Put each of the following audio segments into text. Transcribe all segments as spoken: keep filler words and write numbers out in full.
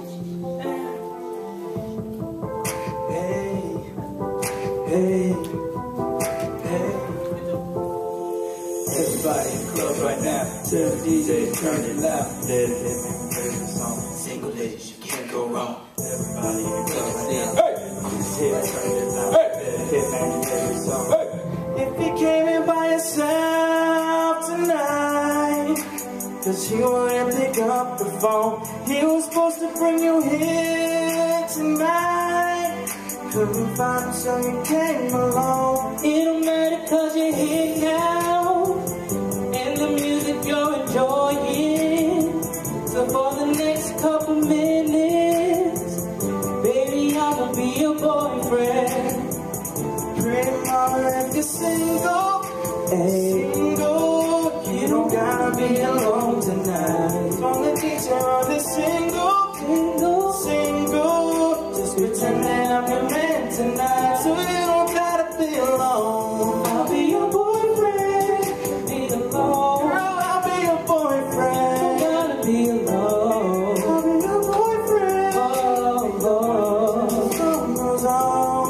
Hey, hey. Everybody in the club right now, tell the D J turn it loud. Dedicate my favorite song. Single ladies, you can't go wrong. Everybody in the club right now, hey, just here, turn it loud. Hey, dedicate my favorite song. Hey, if you came in by yourself tonight, cause he wouldn't pick up the phone. He was supposed to bring you here tonight. Couldn't find him, so you came along. It don't matter cause you're here now, and the music you're enjoying. So for the next couple minutes, baby, I'ma be your boyfriend. Pretty mama, if you're single, single, you don't gotta be alone tonight. On the beach or on the single, single, single, just pretend that I'm your man tonight, so you don't gotta be alone. I'll be your boyfriend, be alone. Girl, I'll be your boyfriend. You don't gotta be alone. I'll be your boyfriend. Oh, oh. The song goes on.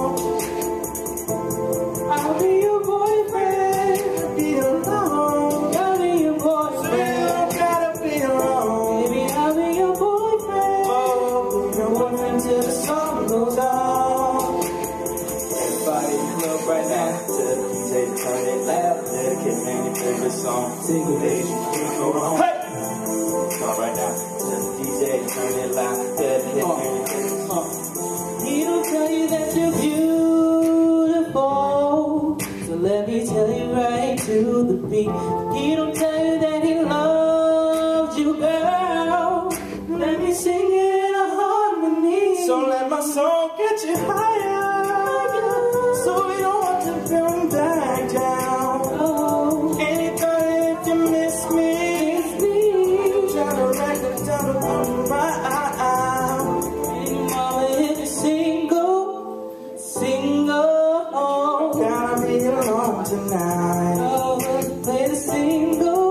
I'll be your boyfriend, Be alone. I'll be your So you boyfriend. don't gotta be alone. Baby, I'll be your boyfriend. Oh, be your boyfriend till the song goes on. Everybody in the club right now, tell the D J to turn it loud. Dedicate my favorite song. Single ladies, you can't go wrong. Hey! Start right now, tell the D J to turn it loud. Dedicate my favorite song. He don't tell you that you're beautiful, so let me tell you right to the beat. He don't tell you that he loves you, girl. Let me sing in a harmony. So let my song get you higher, so we don't have to come back down. Oh, Anytime if you miss me, try to write it down on my baby mama, if you're single, single, gotta be alone tonight. oh, play the single,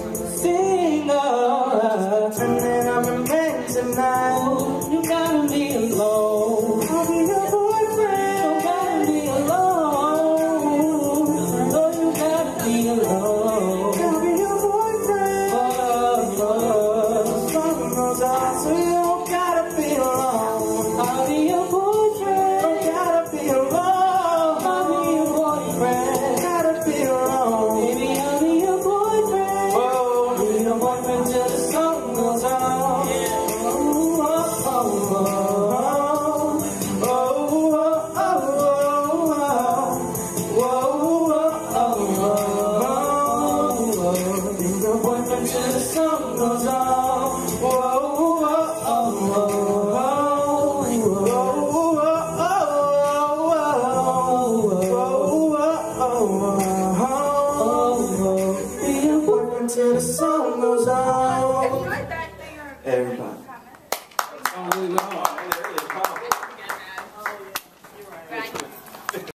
single. Turn it up and bang tonight. You gotta be alone. I'll be your boyfriend. You gotta be alone. No, you gotta be alone. I'll be your boyfriend. Oh, oh. The song goes on, so you don't gotta be alone. I'll be your boyfriend. Don't gotta be alone. I'll be your boyfriend. Gotta be alone. Baby, I'll be your boyfriend. Oh, Be your boyfriend till the sun goes out. Oh, oh, oh, oh. oh, oh, oh, oh, oh, oh. Be your boyfriend till the sun goes out. Oh, oh, oh, Be your boyfriend until the sun goes on. If you like that thing, Everybody. It's really long.